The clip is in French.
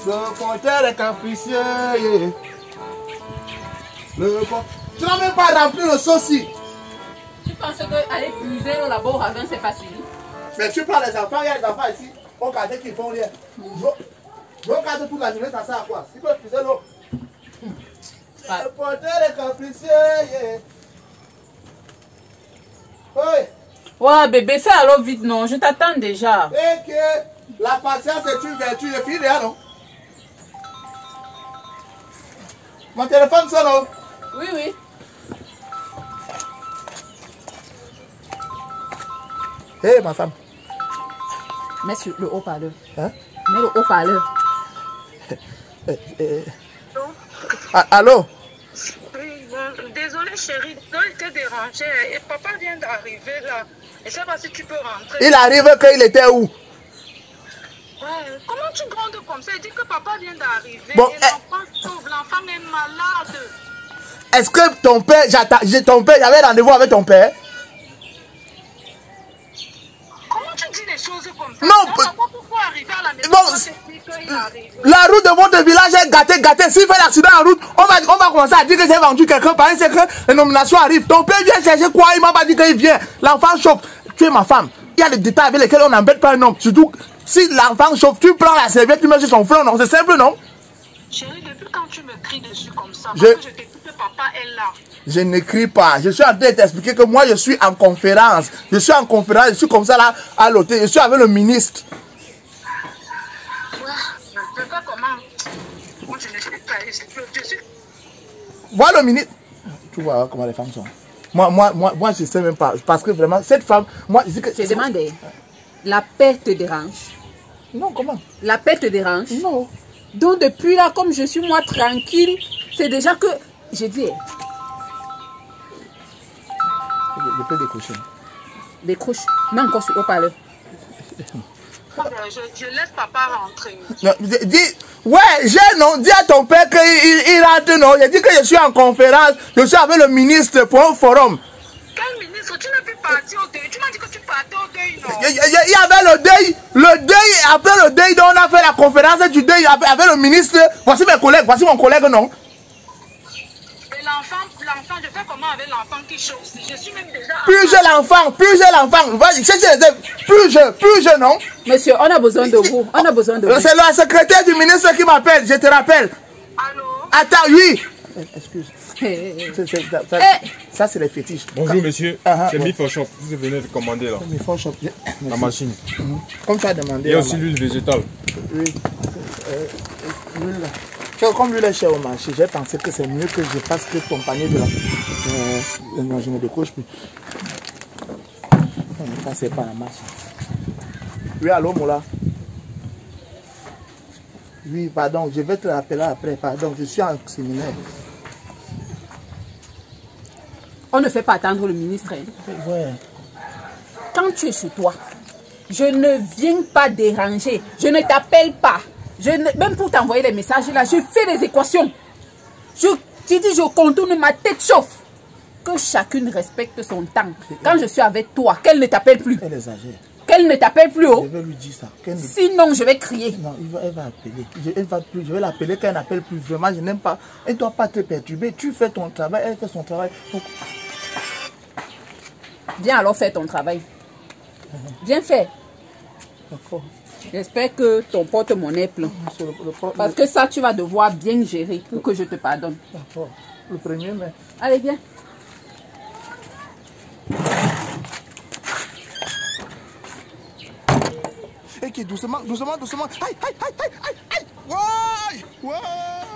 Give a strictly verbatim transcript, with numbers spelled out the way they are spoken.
Le porteur est capricieux. Yeah. Le porteur... Tu n'as même pas rempli le sauci. Tu penses qu'aller puiser l'eau là-bas au ravin, c'est facile? Mais tu prends les enfants, il y a des enfants ici, au quartier qui font rien. Je regarde toute la journée, ça sert à quoi? Ils peuvent puiser l'eau. Ah. Le porteur est capricieux. Yeah. Oui. Ouais, bébé, fais alors vite, non? Je t'attends déjà. Et que la patience est une vertu, je finis rien, non? Mon téléphone sonne, non? Oui, oui. Hé, hey, ma femme. Mets sur le haut-parleur. Hein? Mets le haut-parleur. eh, eh. Ah, allô? Oui, bon, désolé chérie, je t'ai dérangé et papa vient d'arriver là. Je ne sais pas si tu peux rentrer. Il arrive qu'il était où? Ouais, comment tu grondes comme ça? Il dit que papa vient d'arriver Bon, et eh. l'enfant sauve, l'enfant est malade. Est-ce que ton père, j'ai ton père, j'avais rendez-vous avec ton père? Comment tu dis les choses comme ça? Non, pas pourquoi arriver à la maison bon, qu'il arrive. La route de votre village est gâtée, gâtée. S'il fait l'accident en route, on va, on va commencer à dire que j'ai vendu quelqu'un. Parce que la nomination arrive. Ton père vient chercher quoi? Il m'a pas dit qu'il vient. L'enfant chauffe. Tu es ma femme. Il y a des détails avec lesquels on n'embête pas un homme. Surtout, si l'enfant chauffe, tu prends la serviette, tu mets sur son front. Non, c'est simple, non? Chérie, depuis quand tu me cries dessus comme ça? Je... Parce que je t'écoute que papa est là. Je n'écris pas. Je suis en train de t'expliquer que moi, je suis en conférence. Je suis en conférence. Je suis comme ça là, à l'hôtel. Je suis avec le ministre. Ouais, je sais pas comment. Moi, je ne sais pas. Je suis... Vois le ministre. Tu vois comment les femmes sont. Moi, moi, moi, moi, je ne sais même pas. Parce que vraiment, cette femme, moi, je dis que... Je demandais, la paix te dérange? Non, comment? La paix te dérange? Non. Donc depuis là, comme je suis moi tranquille, c'est déjà que... Je dis... Je peux décrocher. Décroche. Mets encore sur haut-parleur. Je, je laisse papa rentrer. Non, dis, ouais, j'ai non, dis à ton père qu'il il, il rentre, non. Il dit que je suis en conférence, je suis avec le ministre pour un forum. Quel ministre? Tu n'as plus parti au deuil. Tu m'as dit que tu partais au deuil, non? Il y, il y avait le deuil, le deuil, après le deuil, donc on a fait la conférence du deuil avec, avec le ministre. Voici mes collègues, voici mon collègue, non. Et l'enfant, l'enfant, je fais comment avec l'enfant qui chauffe? Je suis même déjà... Plus j'ai l'enfant, plus j'ai l'enfant. Plus je, plus je, non. Monsieur, on a besoin de vous. On a besoin de vous. C'est la secrétaire du ministre qui m'appelle, je te rappelle. Allô? Attends, oui. Excuse. Hey, hey, hey. Ça, ça, Hey. ça c'est les fétiches. Bonjour monsieur, Ah, ah, c'est bon. Mifoshop, vous venez de commander là, Mais faut choper. la machine. Comme tu as demandé. Il y a là, aussi l'huile végétale. Oui. Euh, l'huile là. Tu vois, comme l'huile est chère au marché, j'ai pensé que c'est mieux que je fasse que ton panier de la... Euh, non, je ne décroche plus. Ça, c'est pas la marche. Oui, allô, Moula. Oui, pardon, je vais te rappeler après. Pardon, je suis en séminaire. On ne fait pas attendre le ministre. Hein. Ouais. Quand tu es chez toi, je ne viens pas déranger. Je ne t'appelle pas. Je ne, même pour t'envoyer les messages là, je fais des équations. Je, tu dis, je contourne, ma tête chauffe. Que chacune respecte son temps. Quand je suis avec toi, qu'elle ne t'appelle plus. Elle exagère. Qu'elle ne t'appelle plus. Oh. Je vais lui dire ça. Qu'elle... Sinon, je vais crier. Non, il va, elle va appeler. Je, elle va plus, je vais l'appeler quand elle n'appelle plus. Vraiment, je n'aime pas. Elle ne doit pas te perturber. Tu fais ton travail, elle fait son travail. Donc... Viens alors faire ton travail. Viens faire. D'accord. J'espère que ton porte-monnaie est plein. Le, le, le, Parce que ça, tu vas devoir bien gérer pour que je te pardonne. D'accord. Le premier, mais... Allez, viens. Et qui doucement, doucement, doucement. Aïe, aïe, aïe, aïe, aïe, aïe. Ouais, ouais.